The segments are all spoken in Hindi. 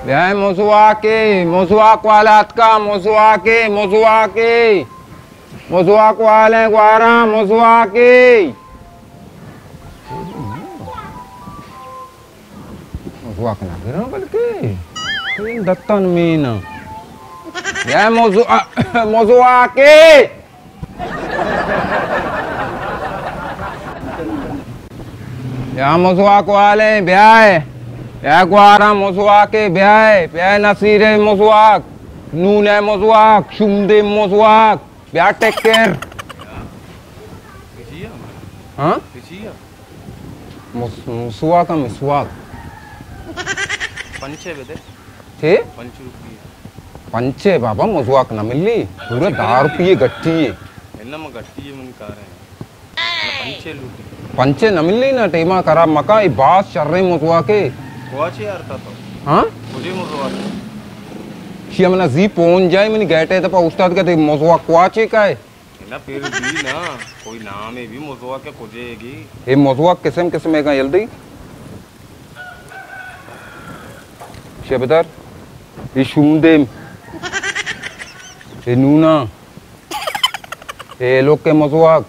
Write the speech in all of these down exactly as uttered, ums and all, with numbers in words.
Biar Mozuake, Mozuak walatka, Mozuake, Mozuake, Mozuak wale guara, Mozuake. Mozuak na gira balke. Ini datang mina. Biar Mozu, Mozuake. Ya Mozuak wale, biar. Ya guara Mozuake biar, biar Nasire Mozuak, Nune Mozuak, Shumde Mozuak, biar take care. हाँ? Mozuak का Mozuak. पंचे बदे? थे? पंच रुपये. पंचे बाबा Mozuak ना मिली, पूरे दार पिए गट्टी है. इन्ना में गट्टी है मन कार है. पंचे लूटी. पंचे ना मिली ना टेमा करा मका ये बास चल रहे Mozuake. कुआची यार था तो हाँ मुझे Mozuak शी हमने जी पहुंच जाए मैंने गए थे तो पर उस्ताद कहते Mozuak कुआची का है ना फिर भी ना कोई नाम है भी Mozuak क्या खोजेगी ये Mozuak किस्म किस्म है का जल्दी शेबदार ये शुमदेम ये नूना ये लोग के Mozuak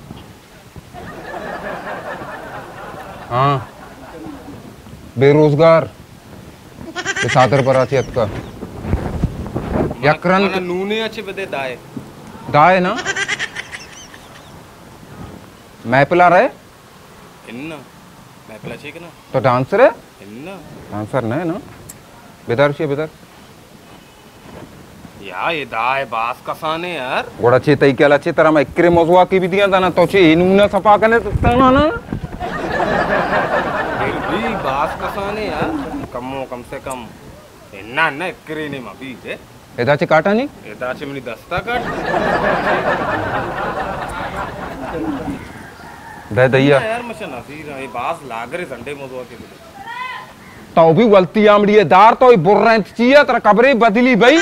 हाँ बेरोजगार ये सातर पराचियत का यक्रन mana नूने अच्छे बदे दाए दाए ना मैं पिला रहे इन्ना मैं पिला चेक ना तो डांसर है इन्ना डांसर नहीं ना बेदार शी बेदार यार ये दाए बास कसाने यार गोड़ा चेता ही क्या ला चेता रामा इक्रे Mozuak की भी दिया था ना तो चे इन्होंने सफा करने तो ना ना फिर भी बास कसाने यार कमो कम से कम इन्ना ना इक्रे ने मबी है इधर चे काटा नहीं इधर से मेरी दस्ता काट दे दैया यार मशा नसीर है बास लागरे संडे Mozuak के लिए तो भी गलती आमड़ी है दार तो बुर रहे चाहिए तेरा कब्रे बदली भाई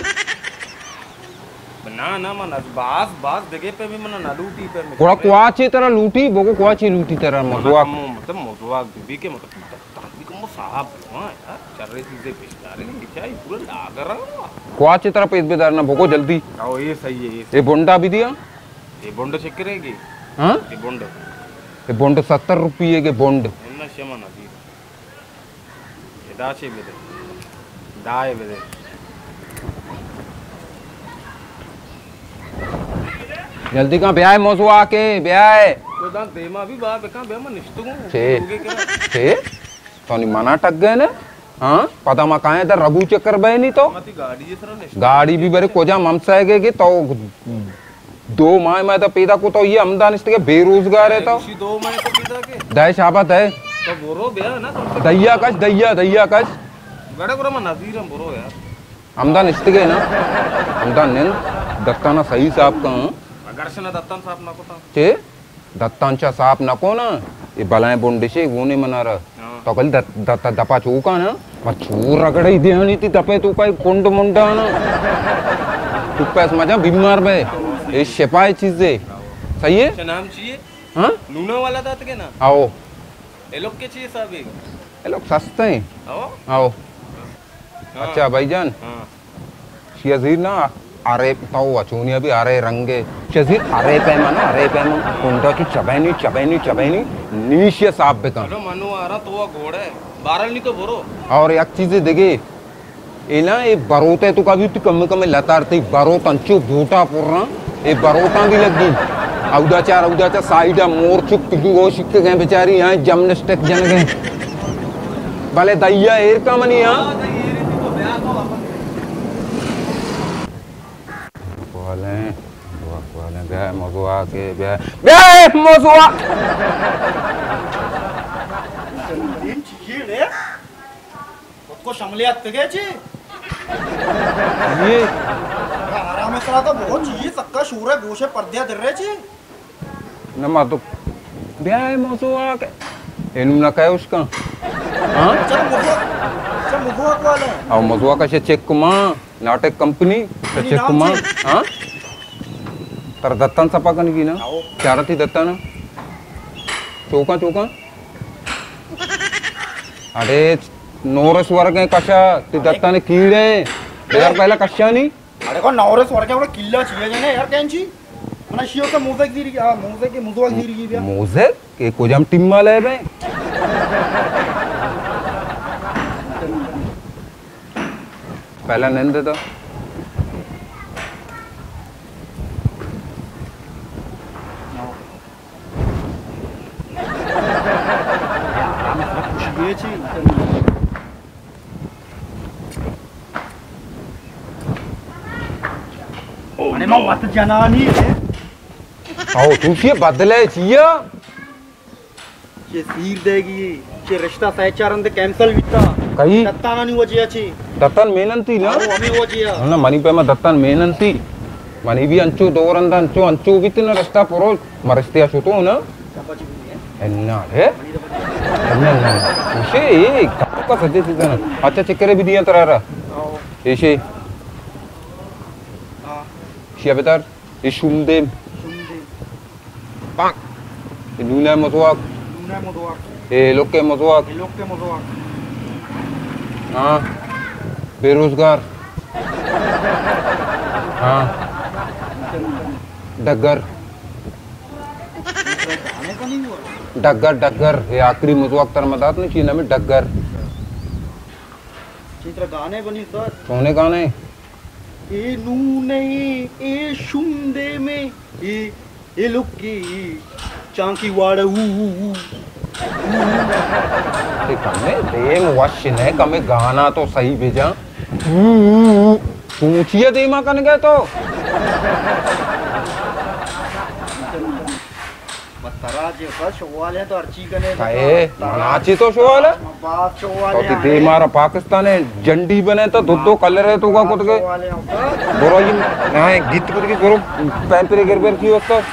ना ना मन बास बास जगह पे भी मन ना लूटी पे गोड़ा कुआची तरह लूटी बोको कुआची लूटी तरह Mozuak मतलब Mozuak भी के मतलब ताकि को साहब हां यार चल रही चीजें पिछदारे नहीं क्या ये पूरा लाग रहा कुआची तरह पेट बेदार ना बोको जल्दी आओ ये सही है ये बोंडा भी दिया ये बोंड चेक करेगी हाँ ये बोंड ये बोंड सत्तर रुपये के बोंड इन्ना शमा ना दी ये दाचे बेदे दाए बेदे जल्दी कहाँ ब्याह Mozuak के ब्याह तो दान देमा भी बा बेका बे मन निष्ठु छे छे तो नहीं मना टक गए ने हाँ पता मा कहाँ है इधर रघु चक्कर बे नहीं तो मती गाड़ी ये तरह निष्ठु गाड़ी भी बड़े कोजा ममसा है के तो दो माह में तो पैदा को तो ये अमदान इसके बेरोजगार है तो इसी दो महीने तो पिता के दय शाबत है तो बोरो बे ना तो दैया कश दैया दैया कश गड़े गुरा मन नजीर हम बोरो यार अमदान इसके ना अमदान ने दत्ताना सही साहब का घर्षण दत्तान साहब नको था चे दत्तांचा साहब नको ना ये बलाएं बोंडेशे वो नहीं मना रहा तो कल दत्ता दपा चूका ना पर चूर रगड़े दे नहीं थी दपे तू का कुंड मुंडा ना तू पैस मजा बीमार बे ये शिपाई चीजें सही है क्या नाम चाहिए हाँ नूना वाला दांत के ना आओ ये लोग के चाहिए साहब एक ये लोग सस्ते हैं आओ आओ अच्छा भाईजान हाँ शजीर ना अरे तो अचूनिया भी अरे रंगे शजीर अरे पैमा ना अरे पैमा कुंडा की चबैनी चबैनी चबैनी नीशिया साफ बेता चलो मनु आ रहा तो वो घोड़ा है बारल नहीं तो बोरो और एक चीज देखे ये ना ये बरोते तो कभी कम कम लतारती बरो तंचु भूटा पुरना ये बरोता भी लगी औदाचार औदाचार साइडा मोर चुप पिगु वो शिक्के गए बेचारी यहाँ जिम्नास्टिक जन गए भले दैया एर का मनी यहाँ वाले वाले ब्याह Mozuak के ब्याह ब्याह Mozuak ये ले उसको शमलियत के जी ये आराम से रहा तो बहुत जी सक्का शूर है गोशे पर्दे दे रहे जी नमा तो ब्याह Mozuak इन्हों ना कहे उसका हाँ चल मुझे चल Mozuak वाले और Mozuak का चेक कुमा नाटक कंपनी चेक कुमा हाँ तर दत्तान सपा करने की ना क्या रही दत्ता ना चौका चौका अरे नोरस वर्ग है कशा ते दत्ता ने कीड़े यार पहला कशा नहीं अरे को नवरेस वर्ग एवढा किल्ला चाहिए जने यार त्यांची मला शिव का मोजेक दिरी हा मोजेक के मुजवाक दिरी की बिया मोजे के कोजम टिम्मा ले बे पहला नंद तो ये छी अरे मां मत जाना नहीं है आओ तू ये बदले चिया ये सीर देगी ये रिश्ता सहचारंद कैंसल विता कहीं दत्ता ना नहीं वजिया छी दत्तन मेहनती ना वो हमें वजिया ना मनी पे मैं दत्तन मेहनती मनी भी अंचो दोरंदा अंचो अंचो भी तीन रास्ता पुरो मरस्तिया छुतो ना एन्ना है एन्ना ना उसे एक का सजे सीजन अच्छा चक्कर भी दिया तरारा ऐसे हां Siapa tar? Isumdem. Pak. Nuna motoak. Nuna motoak. Eh लोग के मोज़वाक. ये लोग के मोज़वाक. हाँ. बेरोजगार. हाँ. डगर. गाने का नहीं हुआ. डगर डगर ये आखिरी मोज़वाक तर मदात नहीं चीना में डगर. चित्र गाने बनी सर. सोने गाने. ए नूने ए शुंदे में ए ए लुक्की चांकी वाड़ा ऊ ऊ ऊ ते कमे देम वशन है कमे गाना तो सही भेजा पूछिए देमा कन गए तो तराजे बस शोवाल है तो अर्ची कने काहे नाची तो शोवाल है बात शोवाल है तो दे मारा पाकिस्तान है झंडी बने तो दो दो कलर है तो का कुछ के बोरो ये हां गीत कुछ के बोरो पैन पे गिर गिर की वक्त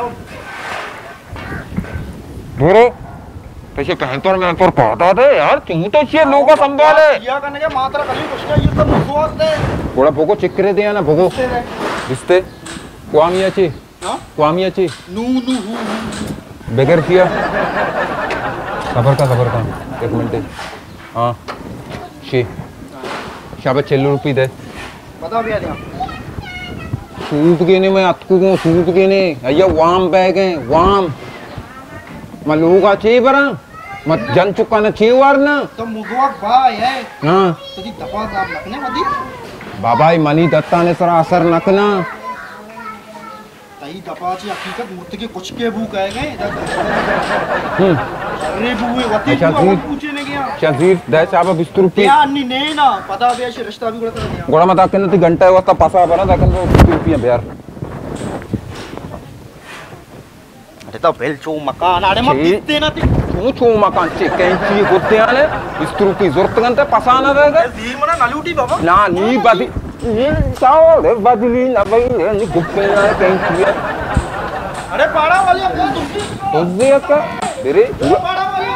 बोरो पैसे पहन तो मैं पर पता दे यार तू तो ये लोग संभाले या करने के मात्रा कभी कुछ का ये तो मसवास दे थोड़ा भोगो चिकरे दे ना भोगो रिश्ते क्वामिया ची हां क्वामिया ची नू नू हु बेगर किया सबर का सबर का एक मिनट हाँ शी शाबाश छह रुपये दे बता भैया दिया सूट के ने मैं अतकू को सूट के ने अय्या वाम बैग है वाम मैं लोगा चे बरा मत जन चुका ना चे वार ना तो मुगवाक भाई है हाँ तो जी दफा साहब रखने मती बाबाई मनी दत्ता ने सरा असर नकना तई दफा ची हकीकत मुर्त के कुछ के भू कहे गए हम्म अरे बुए वती अच्छा, को जी। पूछे ने गया शजीर दे चाबा बिस्तर पे या अन्नी ने ना पता भी ऐसे रिश्ता भी गुड़ा कर दिया गोड़ा मत आके ना ती घंटा है वस्ता पासा बना ताकन वो बिस्तर पे यार अरे तो बेल चो मकान अरे मत छी। दिखते ना ती तू छो मकान चे कैंची होते आले बिस्तर पे जरूरत गंते पासा ना रहेगा दी मना नालूटी बाबा ना नी बदी ये साओ रे बदली ना भाई नी गुप्पे ना कैंची है अरे पाड़ा वाली अपना तुमकी तुझे का मेरे पाड़ा वाली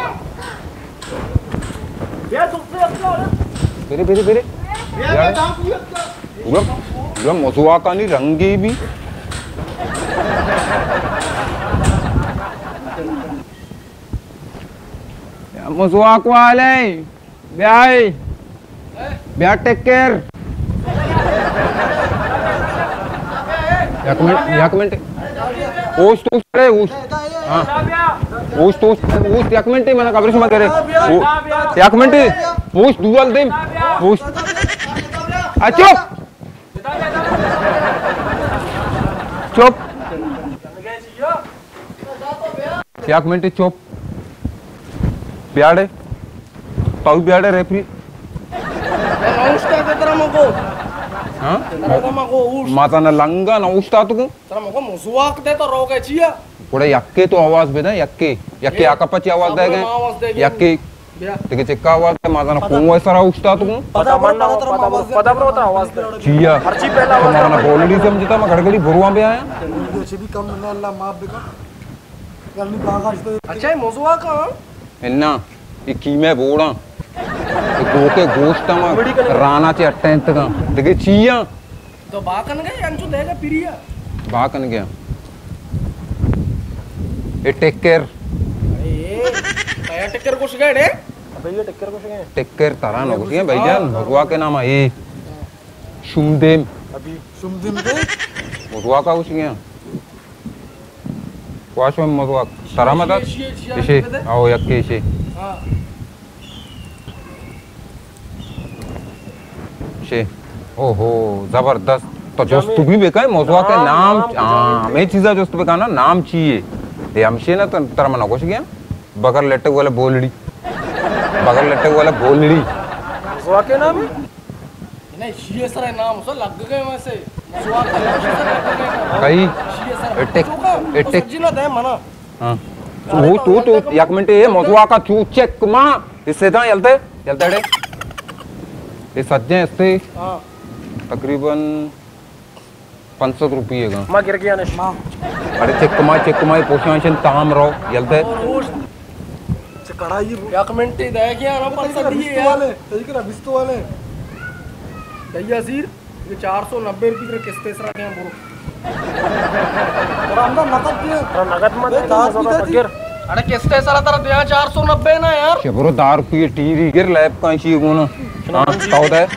ये तुमसे अपना मेरे मेरे मेरे ये यार काम किया अपना पूरा पूरा मजुआ का नहीं रंगी भी मजुआ को आले ब्याह ब्याह टेक केयर एक मिनट एक मिनट ओस तो रे ओस हां ओस तो ओस एक मिनट मला कबरे से मत करे एक मिनट ओस दुआल दे ओस अच्छा चुप एक मिनट चुप ब्याडे पाउ ब्याडे रेफरी नौस्ता के तरह मको हां तरह मको उस माता ना लंगा ना उस्ता तुको तरह मको मुसवाक दे तो रोके चिया पुढे यक्के तो आवाज बेदा यक्के यक्के आकापाची आवाज देगे यक्के तिके चिक्का आवाज है माता ना कोण वैसा उस्ता तुको पता पता पता पता पता आवाज दे चिया हरची पहला आवाज तुम्हारा बोलड़ी समझता मैं घड़घड़ी भुरवा पे आया से भी कम ना अल्लाह माफ बेका गलनी बागाश तो अच्छा ये मुसवाक का इन्ना ये कीमे बोड़ा ये गोके गोश्त में राना चे अटेंट का देखिए चिया तो बाकन गए अंचु देगा पिरिया बाकन गया ये टेक केयर अरे कया टक्कर कुछ गए रे भैया टिक्कर कुछ है टिक्कर तरह न कुछ है भैया मधुआ के नाम है ये शुमदेम अभी शुमदिम दे मधुआ का कुछ है वाश में मधुआ तरह मत इसे आओ यक्के इसे इसे ओहो जबरदस्त तो जोस्त भी बेका है मौजूद का नाम हाँ मैं चीज़ा जोस्त बेका ना नाम चाहिए ये हमसे ना तरह मना कुछ गया बगर लट्टे वाला बोलड़ी बगर लट्टे वाला बोलड़ी मौजूद के नाम है नहीं शीए सर नाम सो लग गए वैसे मौजूद का नाम कई टिक टिक जिला दे मना हाँ वो तो तो एक मिनट ये मौजूद का चू चेक माँ इससे था चलते चलते डे ये सज्जे इससे हाँ तकरीबन पंचसठ रुपये का माँ गिर गया नहीं अरे चेक माँ चेक माँ पोषण ताम रहो चलते कढ़ाई एक मिनट दे गया ना पंचसठ दिए यार ठीक है बिस्तु वाले भैया सीर ये चार सौ नब्बे रुपये का किस्ते सरा क्या बोलो तेरा अंदर नकद दिए तेरा नकद मत दे अरे किस्ते सरा तेरा दिया चार सौ नब्बे ना यार शबरो दार रुपये टीवी गिर लैब का इसी को ना हाँ ताऊ दे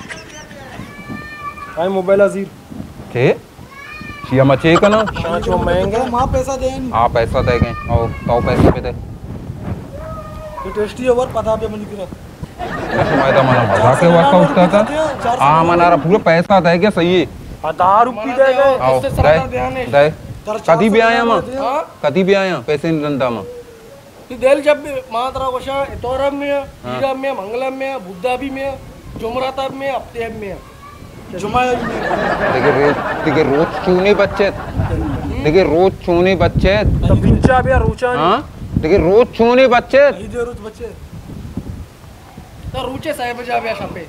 आई मोबाइल अजीर के शिया मचे का ना पाँच वो महंगे माँ पैसा दे नहीं हाँ पैसा दे गए आओ ताऊ पैसे पे दे ये टेस्टी है और पता पे मुझे किरा मैदा मना मजा के वास्ता उठता था हाँ मना रहा पूरा पैसा दे क्या सही है हजार रुपये दे गए आओ दे दे कदी भी आया माँ कदी भी आया पैसे नहीं रंदा माँ देल जब मात्रा कोशा इतोरम में हीरम में मंगलम में बुद्धाबी में जुमराताब में अफ्तेब में जुमाया में देखिए रोज देखिए रोज चूने बच्चे देखिए रोज चूने बच्चे तो बिंचा भी रूचा हाँ देखिए रोज चूने बच्चे इधर रोज बच्चे तो रूचे साहब जा भी शपे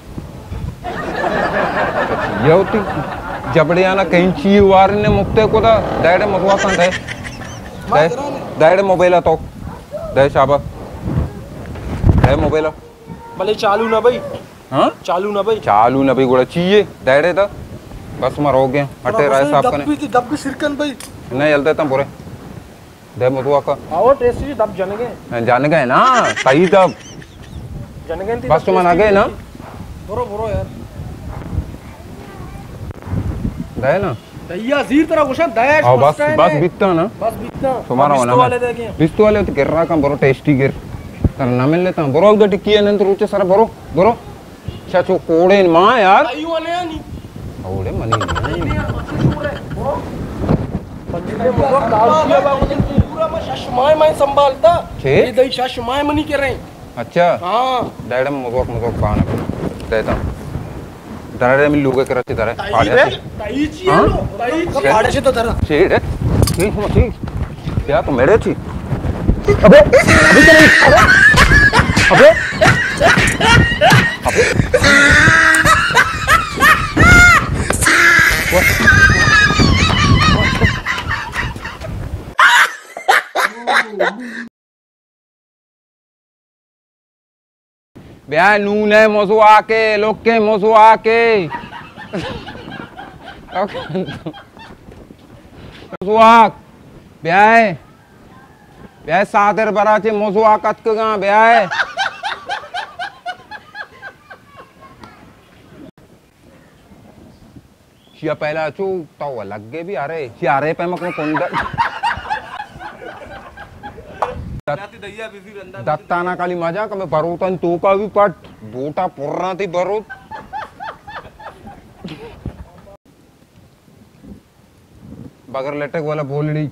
ये होती जबड़े आना कहीं ची वार ने मुक्ते को दा दायरे मगवा सा दे दे दायरे मोबाइल तो दे शाबा दे मोबाइल भले चालू ना भाई हाँ चालू ना भाई चालू ना भाई गुड़ा चाहिए दायरे था बस मर हो गया हटे राय साहब कने दब भी दब भी सिरकन भाई नहीं चलते तुम पूरे दे मधुआ का आओ टेस्टी दब जाने गए जाने गए ना सही तब जाने गए बस तुम आ गए ना बोरो बोरो यार दे ना भैया जीर तरह कुछ दया आओ बस बस बिकता ना बस बिकता तुम्हारा होना वाले दे गए बिस्तु वाले तो गिर रहा काम बरो टेस्टी गिर तर ना मिल लेता बरो उधर टिक्की है नंतर रुचे सारा बरो बरो चाचो कोड़े माँ यार आयु वाले या नहीं कोड़े मनी नहीं नहीं अच्छे छोड़ है बोरो पंजीले मुझे दाल दिया बाबू ने पूरा मैं शशमाय मैं संभालता ये दही शशमाय मनी कर रहे अच्छा हाँ डैड में मुझे मुझे पाना देता दरारे में लोगे कराची दरारे ताई ताई ची है लो ताई ची आड़े से तो दरा शेर है ठीक है ठीक क्या तो मेरे छी अबे अभी तो नहीं अबे अबे ब्याह नून है मौजू आके लोग के मौजू आके मौजू आक ब्याह ब्याह सादर बराचे मौजू आकत के गा ब्याह शिया पहला चू तो अलग के भी आ रहे शिया आ रहे पे मको कुंडा दत्ताना काली मजा कमे बरोतन तो का भी पट बोटा पुरना थी बरोत बगर लटक वाला बोलड़ी